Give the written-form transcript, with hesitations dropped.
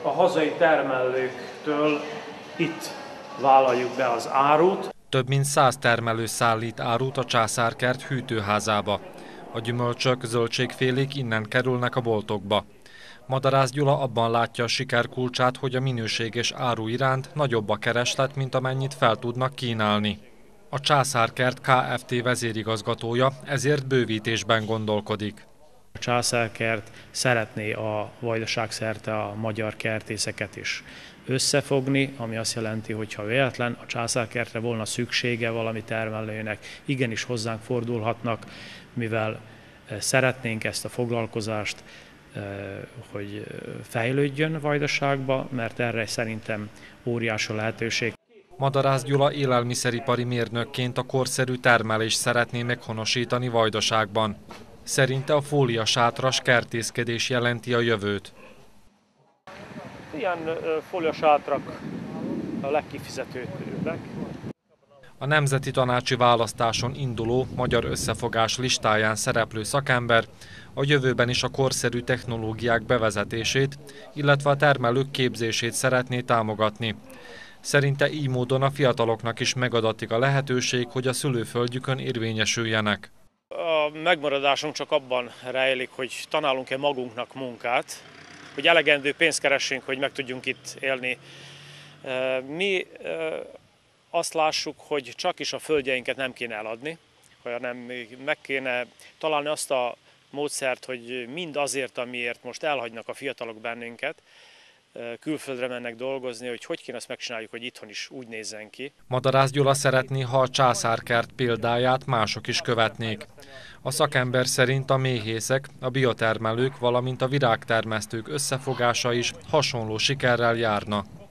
a hazai termelőktől itt vállaljuk be az árut. Több mint 100 termelő szállít árut a Császárkert hűtőházába. A gyümölcsök, zöldségfélék innen kerülnek a boltokba. Madarász Gyula abban látja a siker kulcsát, hogy a minőség és áru iránt nagyobb a kereslet, mint amennyit fel tudnak kínálni. A Császárkert Kft. Vezérigazgatója ezért bővítésben gondolkodik. A Császárkert szeretné a Vajdaság szerte a magyar kertészeket is összefogni, ami azt jelenti, hogy ha véletlen a Császárkertre volna szüksége valami termelőnek, igenis hozzánk fordulhatnak, mivel szeretnénk ezt a foglalkozást, hogy fejlődjön Vajdaságba, mert erre szerintem óriási lehetőség. Madarász Gyula élelmiszeripari mérnökként a korszerű termelést szeretné meghonosítani Vajdaságban. Szerinte a fóliasátras kertészkedés jelenti a jövőt. Ilyen fóliasátrak a legkifizetőbbek. A Nemzeti Tanácsi Választáson induló Magyar Összefogás listáján szereplő szakember a jövőben is a korszerű technológiák bevezetését, illetve a termelők képzését szeretné támogatni. Szerinte így módon a fiataloknak is megadatik a lehetőség, hogy a szülőföldjükön érvényesüljenek. A megmaradásunk csak abban rejlik, hogy tanálunk-e magunknak munkát, hogy elegendő pénzt keressünk, hogy meg tudjunk itt élni. Mi azt lássuk, hogy csak is a földjeinket nem kéne eladni, hanem meg kéne találni azt a módszert, hogy mind azért, amiért most elhagynak a fiatalok bennünket, külföldre mennek dolgozni, hogy kéne azt megcsináljuk, hogy itthon is úgy nézzen ki. Madarász Gyula szeretné, ha a Császárkert példáját mások is követnék. A szakember szerint a méhészek, a biotermelők, valamint a virágtermesztők összefogása is hasonló sikerrel járna.